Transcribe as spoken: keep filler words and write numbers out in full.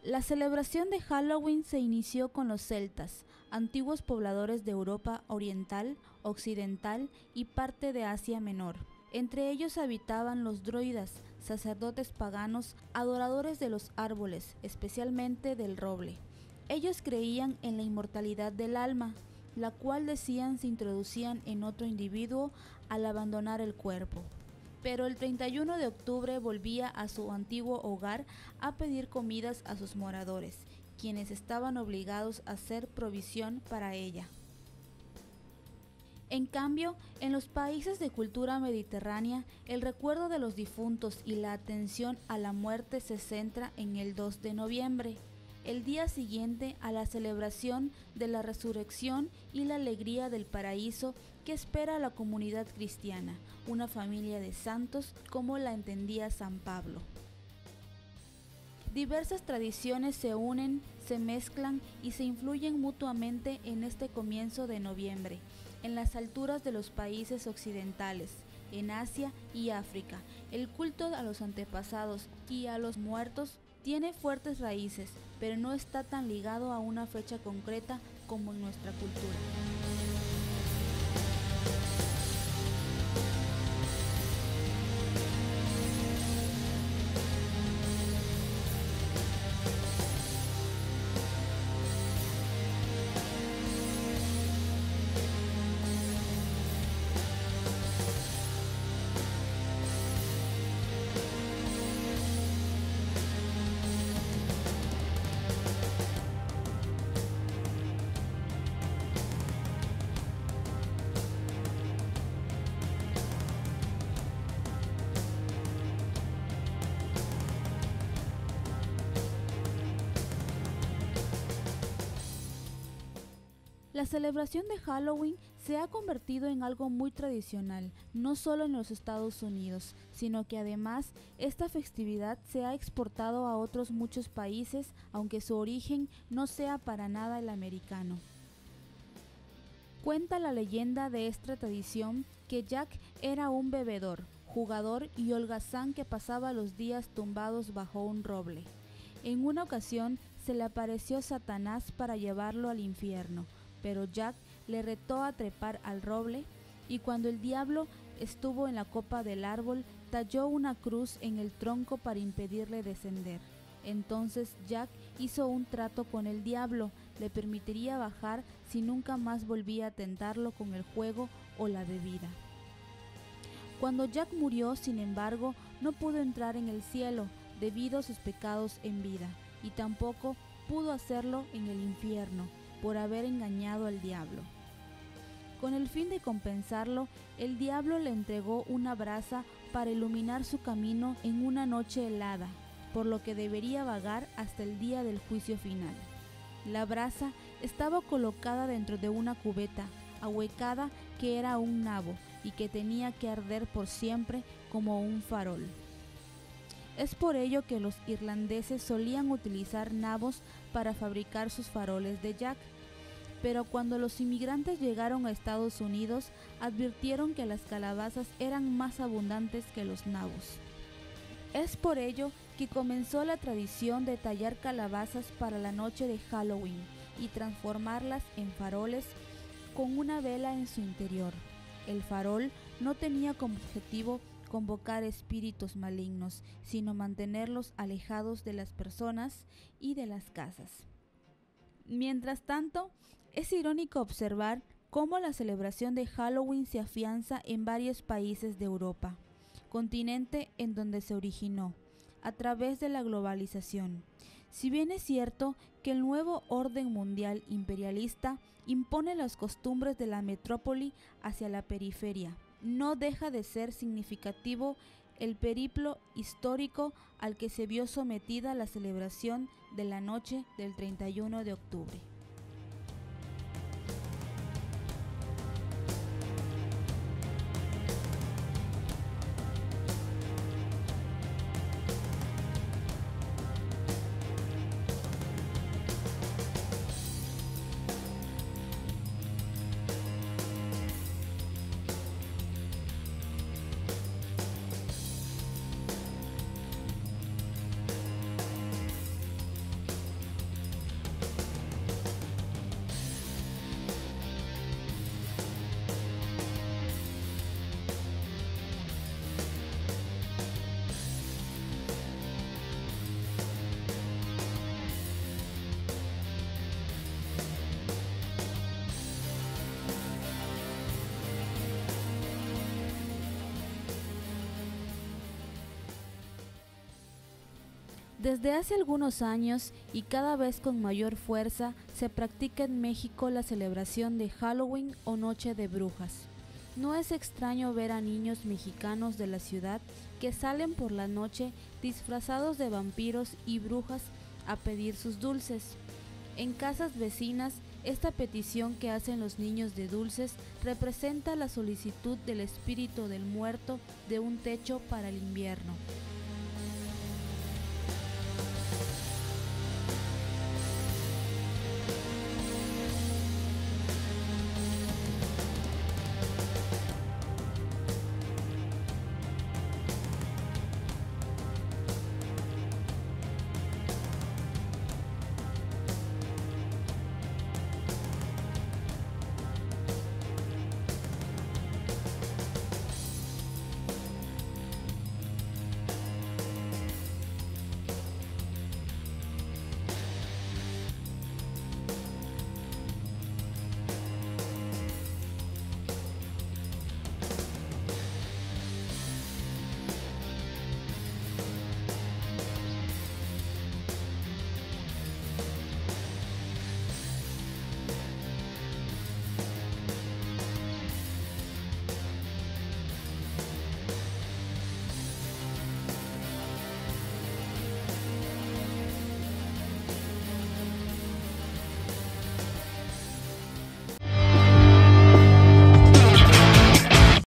La celebración de Halloween se inició con los celtas, antiguos pobladores de Europa oriental, occidental y parte de Asia Menor. Entre ellos habitaban los druidas, sacerdotes paganos, adoradores de los árboles, especialmente del roble. Ellos creían en la inmortalidad del alma, la cual decían se introducían en otro individuo al abandonar el cuerpo. Pero el treinta y uno de octubre volvía a su antiguo hogar a pedir comidas a sus moradores, quienes estaban obligados a hacer provisión para ella. En cambio, en los países de cultura mediterránea, el recuerdo de los difuntos y la atención a la muerte se centra en el dos de noviembre, el día siguiente a la celebración de la resurrección y la alegría del paraíso que espera a la comunidad cristiana, una familia de santos como la entendía San Pablo. Diversas tradiciones se unen, se mezclan y se influyen mutuamente en este comienzo de noviembre, en las alturas de los países occidentales, en Asia y África. El culto a los antepasados y a los muertos tiene fuertes raíces, pero no está tan ligado a una fecha concreta como en nuestra cultura. La celebración de Halloween se ha convertido en algo muy tradicional, no solo en los Estados Unidos, sino que además esta festividad se ha exportado a otros muchos países, aunque su origen no sea para nada el americano. Cuenta la leyenda de esta tradición que Jack era un bebedor, jugador y holgazán que pasaba los días tumbados bajo un roble. En una ocasión se le apareció Satanás para llevarlo al infierno, pero Jack le retó a trepar al roble y cuando el diablo estuvo en la copa del árbol, talló una cruz en el tronco para impedirle descender. Entonces Jack hizo un trato con el diablo, le permitiría bajar si nunca más volvía a tentarlo con el juego o la bebida. Cuando Jack murió, sin embargo, no pudo entrar en el cielo debido a sus pecados en vida, y tampoco pudo hacerlo en el infierno, por haber engañado al diablo. Con el fin de compensarlo, el diablo le entregó una brasa para iluminar su camino en una noche helada, por lo que debería vagar hasta el día del juicio final. La brasa estaba colocada dentro de una cubeta, ahuecada que era un nabo y que tenía que arder por siempre como un farol. Es por ello que los irlandeses solían utilizar nabos para fabricar sus faroles de Jack, pero cuando los inmigrantes llegaron a Estados Unidos, advirtieron que las calabazas eran más abundantes que los nabos. Es por ello que comenzó la tradición de tallar calabazas para la noche de Halloween y transformarlas en faroles con una vela en su interior. El farol no tenía como objetivo convocar espíritus malignos, sino mantenerlos alejados de las personas y de las casas. Mientras tanto, es irónico observar cómo la celebración de Halloween se afianza en varios países de Europa, continente en donde se originó, a través de la globalización. Si bien es cierto que el nuevo orden mundial imperialista impone las costumbres de la metrópoli hacia la periferia, no deja de ser significativo el periplo histórico al que se vio sometida la celebración de la noche del treinta y uno de octubre. Desde hace algunos años y cada vez con mayor fuerza se practica en México la celebración de Halloween o Noche de Brujas. No es extraño ver a niños mexicanos de la ciudad que salen por la noche disfrazados de vampiros y brujas a pedir sus dulces. En casas vecinas, esta petición que hacen los niños de dulces representa la solicitud del espíritu del muerto de un techo para el invierno.